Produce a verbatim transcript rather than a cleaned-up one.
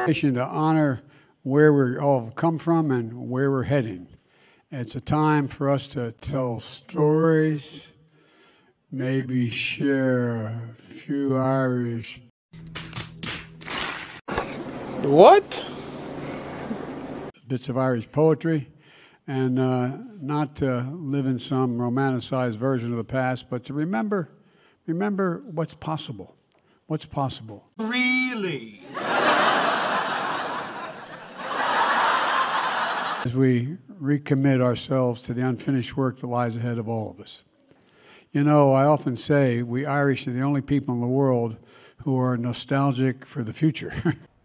To honor where we all come from and where we're heading. It's a time for us to tell stories, maybe share a few Irish. What? Bits of Irish poetry, and uh, not to live in some romanticized version of the past, but to remember, remember what's possible. What's possible. Really? As we recommit ourselves to the unfinished work that lies ahead of all of us. You know, I often say we Irish are the only people in the world who are nostalgic for the future.